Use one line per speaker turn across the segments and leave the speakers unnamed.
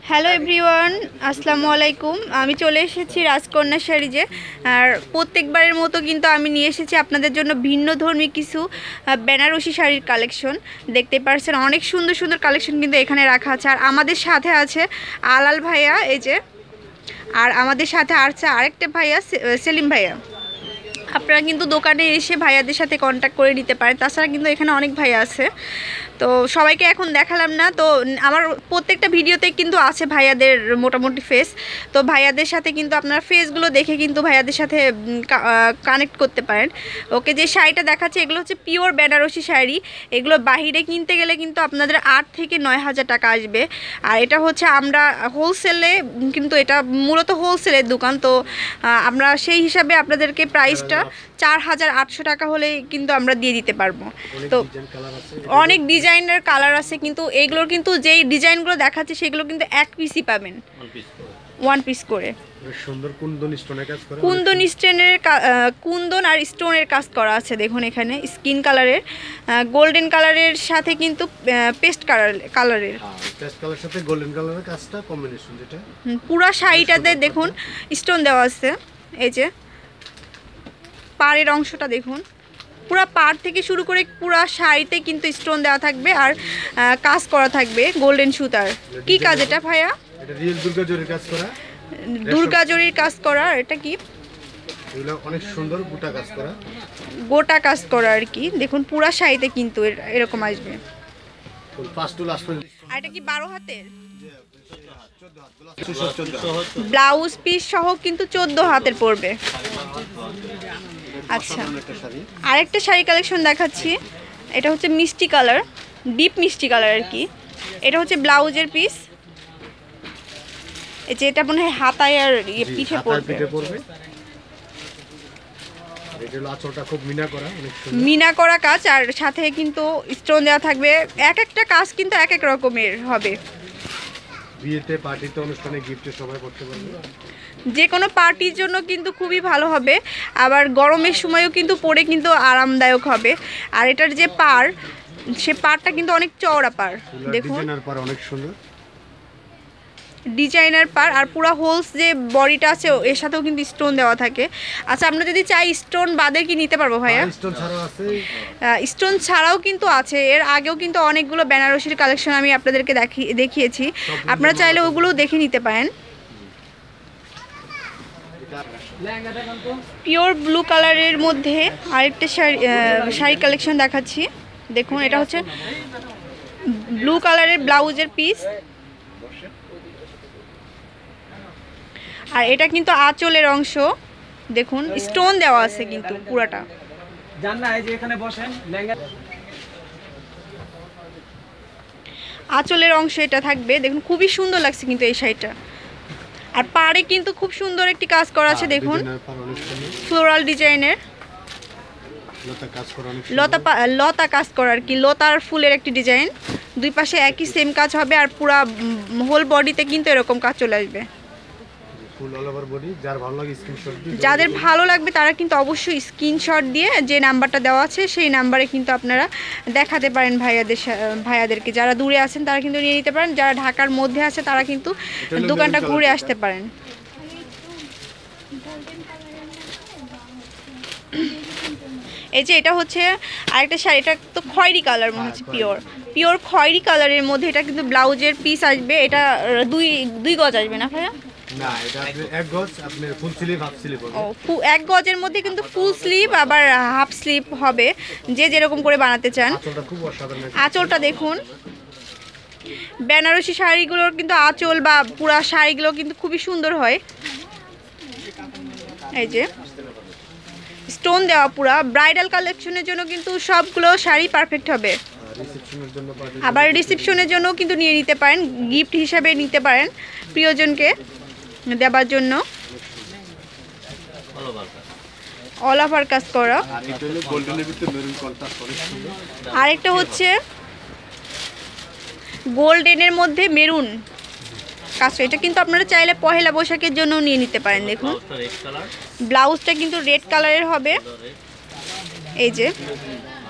Hello everyone, আসসালামু আলাইকুম। আমি চলে এসেছি রাজকন্যা শাড়িজে। আর প্রত্যেকবারের মতো কিন্তু আমি নিয়ে এসেছি আপনাদের জন্য ভিন্নধর্মী কিছু বেনারসি শাড়ির কালেকশন। দেখতে পাচ্ছেন অনেক সুন্দর সুন্দর কালেকশন কিন্তু এখানে রাখা আছে। আর আমাদের সাথে আছে আলাল ভাইয়া, এই যে। আর আমাদের সাথে আছে আরেকটা ভাইয়া, সেলিম ভাইয়া। আপনারা কিন্তু দোকানে এসে ভাইয়াদের সাথে কন্ট্যাক্ট করে নিতে পারেন। তাছাড়া কিন্তু এখানে অনেক ভাইয়া আছে, তো সবাইকে এখন দেখালাম না। তো আমার প্রত্যেকটা ভিডিওতে কিন্তু আছে ভাইয়াদের মোটামুটি ফেস। তো ভাইয়াদের সাথে কিন্তু আপনারা ফেসগুলো দেখে কিন্তু ভাইয়াদের সাথে কানেক্ট করতে পারেন। ওকে, যে শাড়িটা দেখাচ্ছে এগুলো হচ্ছে পিওর বেনারসি শাড়ি। এগুলো বাহিরে কিনতে গেলে কিন্তু আপনাদের 8 থেকে 9,000 টাকা আসবে। আর এটা হচ্ছে আমরা হোলসেলে, কিন্তু এটা মূলত হোলসেলের দোকান। তো আমরা সেই হিসাবে আপনাদেরকে প্রাইসটা 4,800 টাকা হলে কিন্তু আমরা দিয়ে দিতে পারবো। তো অনেক ডিজাইনের কালার আছে, কিন্তু এইগুলোর কিন্তু যেই ডিজাইনগুলো দেখাচ্ছে সেগুলো কিন্তু এক পিসই পাবেন, ওয়ান পিস করে।
সুন্দর কুন্দন স্টোনের কাজ করা,
কুন্দন আর স্টোনের কাজ করা আছে। দেখুন এখানে স্কিন কালারের, গোল্ডেন কালারের সাথে কিন্তু পেস্ট কালারের
সাথে গোল্ডেন কালারের কাজটা কম্বিনেশন, যেটা
পুরো শাড়িটাতে দেখুন স্টোন দেওয়া আছে। এই যে পাড়ের অংশটা দেখুন, পুরো পাড় থেকে শুরু করে পুরো শাড়িতে কিন্তু স্টোন দেওয়া থাকবে আর কাজ করা থাকবে গোল্ডেন সুতার। কি কাজ এটা ভাইয়া?
এটা রিয়েল দুর্গা জরির কাজ করা,
দুর্গা জরির কাজ করা। এটা কি?
এগুলো অনেক সুন্দর গোটা কাজ করা,
গোটা কাজ করা আর কি। দেখুন পুরো শাড়িতে কিন্তু এরকম আসবে। আর এটা কি 12 হাতের? ব্লাউজ পিস সহ কিন্তু 14 হাতের পড়বে। আচ্ছা, আরেকটা শাড়ি কালেকশন দেখাচ্ছি। এটা হচ্ছে মিষ্টি কালার, ডিপ মিষ্টি কালার আর কি। এটা হচ্ছে ব্লাউজের পিস। এই যে এটা মনে হয় হাতায় আর পিঠে পড়বে। মিনা করা কাজ, আর সাথে কিন্তু স্টোন দেওয়া থাকবে। এক একটা কাজ কিন্তু এক এক রকমের হবে।
বিয়েতে, পার্টিতে, অনুষ্ঠানে, গিফটে সবাই পড়তে পারবে।
যে কোনো পার্টির জন্য কিন্তু খুবই ভালো হবে। আবার গরমের সময়ও কিন্তু পরে কিন্তু আরামদায়ক হবে। আর এটার যে পাড়, সে পাড়টা কিন্তু অনেক চওড়া পাড়। দেখুন
অনেক সুন্দর
ডিজাইনার পার। আর পুরো হোলস যে বডিটা আছে এর সাথেও কিন্তু স্টোন দেওয়া থাকে। আচ্ছা, আমরা যদি চাই স্টোন বাদে কি নিতে পারবো ভাইয়া? স্টোন ছাড়াও কিন্তু আছে। এর আগেও কিন্তু অনেকগুলো বেনারসির কালেকশন আমি আপনাদেরকে দেখিয়েছি। আপনারা চাইলে ওগুলোও দেখে নিতে পারেন। পিওর ব্লু কালারের মধ্যে আরেকটা শাড়ি কালেকশন দেখাচ্ছি। দেখুন এটা হচ্ছে ব্লু কালারের ব্লাউজের পিস। আর এটা কিন্তু আঁচলের অংশ। দেখুন স্টোন দেওয়া আছে কিন্তু পুরাটা। আঁচলের অংশ এটা থাকবে। দেখুন খুবই সুন্দর লাগছে কিন্তু এই শাড়িটা। আর পাড়ে কিন্তু খুব সুন্দর একটি কাজ করা আছে। দেখুন ফ্লোরাল ডিজাইনের লতা কাজ করা আর কি, লতার ফুলের একটি ডিজাইন। দুই পাশে একই সেম কাজ হবে। আর পুরা হোল বডিতে কিন্তু এরকম কাজ চলে আসবে। যাদের ভালো লাগবে তারা কিন্তু অবশ্যই স্ক্রিনশট দিয়ে যে নাম্বারটা দেওয়া আছে সেই নাম্বারে কিন্তু আপনারা দেখাতে পারেন ভাইয়াদেরকে। যারা দূরে আছেন তারা কিন্তু নিয়ে নিতে পারেন। যারা ঢাকার মধ্যে আছে তারা কিন্তু দোকানটা ঘুরে আসতে পারেন। এই যে এটা হচ্ছে আরেকটা শাড়ি। এটা তো খয়েরি কালার মনে হচ্ছে, পিওর খয়েরি কালারের মধ্যে। এটা কিন্তু ব্লাউজের পিস আসবে। এটা দুই গজ আসবে না ভাইয়া?
না, এটা এক গজ, আপনার ফুল স্লিভ, হাফ স্লিভ হবে।
এক গজের মধ্যে কিন্তু ফুল স্লিভ আবার হাফ স্লিভ হবে, যে যেরকম করে বানাতে চান। আঁচলটা দেখুন, বেনারসি শাড়িগুলোর কিন্তু আঁচল বা পুরা শাড়িগুলো কিন্তু খুবই সুন্দর হয়। এই যে স্টোন দেওয়া পুরা। ব্রাইডাল কালেকশনের জন্য কিন্তু সবগুলো শাড়ি পারফেক্ট হবে। আবার রিসেপশনের জন্য কিন্তু নিয়ে নিতে পারেন, গিফট হিসাবে নিতে পারেন প্রিয়জনকে দেবার জন্য। অল ওভার কাজ করা। আরেকটা হচ্ছে গোল্ডেনের মধ্যে মেরুন কাজ। এটা কিন্তু আপনারা চাইলে পহেলা বৈশাখের জন্য নিয়ে নিতে পারেন। দেখুন ব্লাউজটা কিন্তু রেড কালারের হবে। এই যে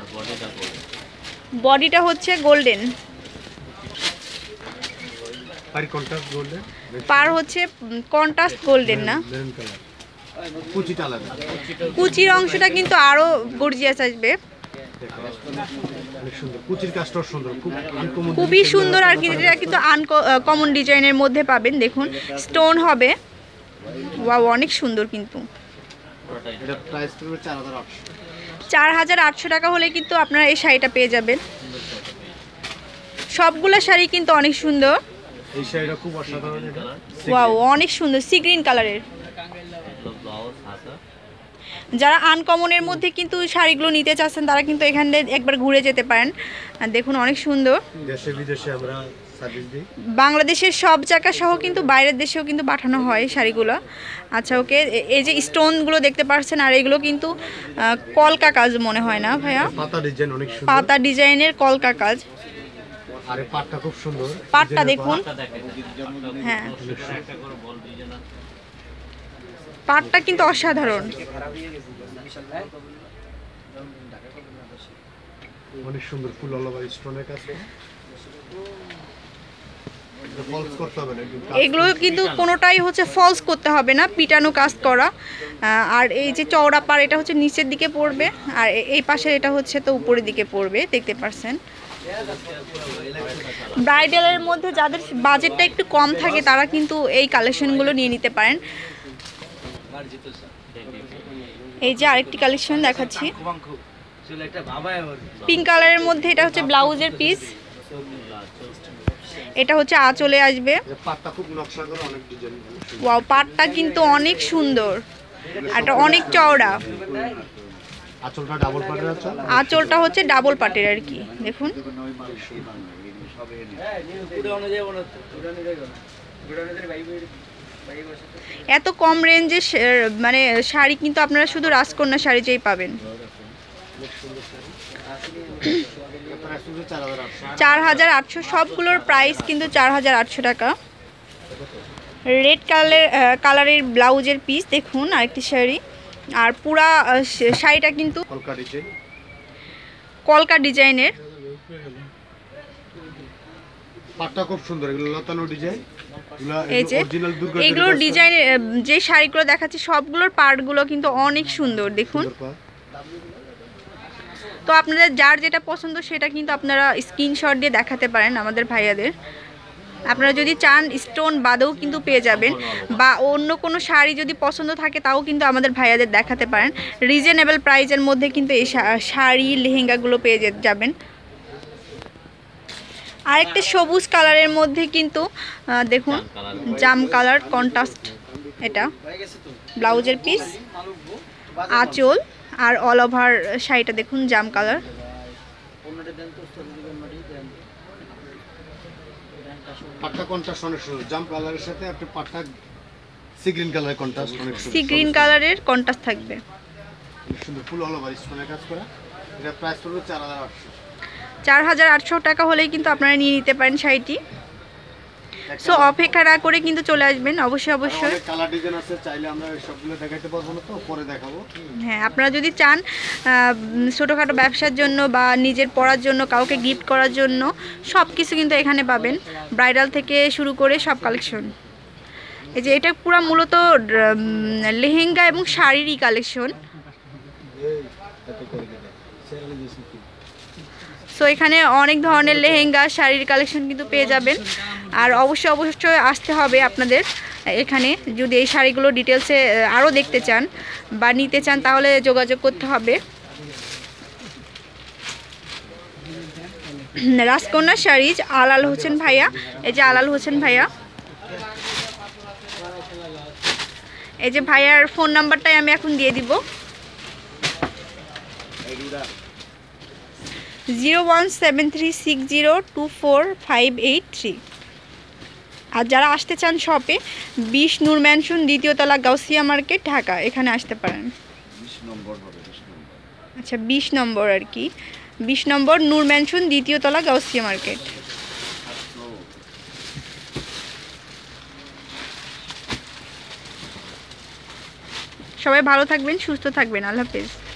বডিটা হচ্ছে গোল্ডেন।
পার কন্ট্রাস্ট গোল্ডেন,
পার হচ্ছে কন্ট্রাস্ট গোল্ডেন না,
মেরুন কালার। কুচিটা আলাদা,
কুচির অংশটা কিন্তু আরো গর্জিয়াস আসবে,
অনেক সুন্দর। কুচির কাজটাও সুন্দর, খুব আনকমন,
খুবই সুন্দর। আর কি এটা কিন্তু কমন ডিজাইনের মধ্যে পাবেন, দেখুন স্টোন হবে, ওয়াও অনেক সুন্দর। কিন্তু
এটা প্রাইস পড়বে 4800।
4800 টাকা হলে কিন্তু আপনারা এই শাড়িটা পেয়ে যাবেন। সবগুলা শাড়ি কিন্তু অনেক সুন্দর,
এই শাড়িটা খুব অসাধারণ। এটা
ওয়াও অনেক সুন্দর, সি গ্রিন কালারের। যারা আনকমনের মধ্যে কিন্তু শাড়িগুলো নিতে চাচ্ছেন তারা কিন্তু এখান থেকে একবার ঘুরে যেতে পারেন। আর দেখুন অনেক সুন্দর,
দেশে বিদেশে আমরা সার্ভিস দিই।
বাংলাদেশের সব জায়গা সহ কিন্তু বাইরের দেশেও কিন্তু পাঠানো হয় শাড়িগুলো। আচ্ছা ওকে, এই যে স্টোনগুলো দেখতে পাচ্ছেন, আর এগুলো কিন্তু কলকা কাজ মনে হয় না ভাইয়া,
পাতা ডিজাইন অনেক সুন্দর,
পাতা ডিজাইনের কলকা কাজ।
আরে পাটটা খুব সুন্দর,
পাটটা দেখুন, হ্যাঁ পাটটা কিন্তু অসাধারণ।
অনেক সুন্দর ফুল অল ওভার স্টোনের কাজ। ফলস করতে হবে না,
এগুলো কিন্তু কোনোটাই হচ্ছে ফলস করতে হবে না, পিটানো কাজ করা। আর এই যে চওড়া পাড় এটা হচ্ছে নিচের দিকে পড়বে, আর এই পাশের এটা হচ্ছে তো উপরের দিকে পড়বে, দেখতে পাচ্ছেন। ব্রাইডালের মধ্যে যাদের বাজেটটা একটু কম থাকে তারা কিন্তু এই কালেকশনগুলো নিয়ে নিতে পারেন। এই যে আরেকটি কালেকশন দেখাচ্ছি, পিঙ্ক কালারের মধ্যে, এটা হচ্ছে ব্লাউজের পিস, এটা হচ্ছে আঁচলে আসবে।
পাটটা খুব নকশা করা, অনেক ডিজাইন।
ওয়াও পাটটা কিন্তু অনেক সুন্দর, আর এটা অনেক চওড়া।
আঁচলটা ডাবল পাটের আঁচল,
আঁচলটা হচ্ছে ডাবল পাটের আর কি, দেখুন। এত কম রেঞ্জে মানে শাড়ি কিন্তু আপনারা শুধু রাজকন্যা শাড়ি যেই পাবেন। 4800, সবগুলোর প্রাইস কিন্তু 4800 টাকা। রেড কালারের ব্লাউজের পিস দেখুন, আরেকটি শাড়ি। আর পুরা শাড়িটা কিন্তু কলকা ডিজাইনের,
পাটটা খুব সুন্দর, এগুলো লতানো ডিজাইন।
এই যে এগুলোর ডিজাইনের যে শাড়িগুলো দেখাচ্ছি সবগুলোর পার্টগুলো কিন্তু অনেক সুন্দর, দেখুন। তো আপনাদের যার যেটা পছন্দ সেটা কিন্তু আপনারা স্ক্রিনশট দিয়ে দেখাতে পারেন আমাদের ভাইয়াদের। আপনারা যদি চান স্টোন বাদেও কিন্তু পেয়ে যাবেন, বা অন্য কোনো শাড়ি যদি পছন্দ থাকে তাও কিন্তু আমাদের ভাইয়াদের দেখাতে পারেন। রিজনেবল প্রাইসের মধ্যে কিন্তু এই শাড়ি লেহেঙ্গাগুলো পেয়ে যাবেন। আরেকটা সবুজ কালারের মধ্যে কিন্তু দেখুন জাম কালার কন্ট্রাস্ট, এটা ব্লাউজের পিস, আঁচল আর অল ওভার শাড়িটা দেখুন জাম কালার।
পাটটা কন্ট্রাস্ট অনেক সুন্দর, জাম কালারের সাথে আপনি পাটটা সি গ্রিন কালারের কন্ট্রাস্ট অনেক সুন্দর,
সি গ্রিন কালারের কন্ট্রাস্ট থাকবে,
সুন্দর ফুল অল ওভার স্টোনের কাজ করা। এটা প্রাইস পড়বে 4800।
4800 টাকা হলেই কিন্তু আপনারা নিয়ে নিতে পারেন শাড়িটি। সো অপেক্ষা না করে কিন্তু চলে আসবেন অবশ্যই।
কালার ডিজাইন আছে, চাইলে আমরা সবগুলো দেখাইতে পারবো না, তো পরে দেখাবো।
হ্যাঁ, আপনারা যদি চান ছোটোখাটো ব্যবসার জন্য বা নিজের পড়ার জন্য, কাউকে গিফট করার জন্য, সব কিছু কিন্তু এখানে পাবেন, ব্রাইডাল থেকে শুরু করে সব কালেকশন। এই যে এটা পুরো মূলত লেহেঙ্গা এবং শাড়িরই কালেকশন। সো এখানে অনেক ধরনের লেহেঙ্গা শাড়ির কালেকশন কিন্তু পেয়ে যাবেন। আর অবশ্যই আসতে হবে আপনাদের এখানে, যদি এই শাড়িগুলো ডিটেলসে আরও দেখতে চান বা নিতে চান তাহলে যোগাযোগ করতে হবে। রাজকন্যা শাড়িজ আলাল হোসেন ভাইয়া, এই যে আলাল হোসেন ভাইয়া, এই যে ভাইয়ার ফোন নাম্বারটাই আমি এখন দিয়ে দিব, 01736024583। আর যারা আসতে চান শপে 20 নূর ম্যানশন, 2য় তলা, গাউসিয়া মার্কেট, ঢাকা, এখানে আসতে পারেন। আচ্ছা 20 নম্বর আর কি, 20 নম্বর নূর ম্যানশন, 2য় তলা, গাউসিয়া মার্কেট। সবাই ভালো থাকবেন, সুস্থ থাকবেন, আল্লাহ হাফেজ।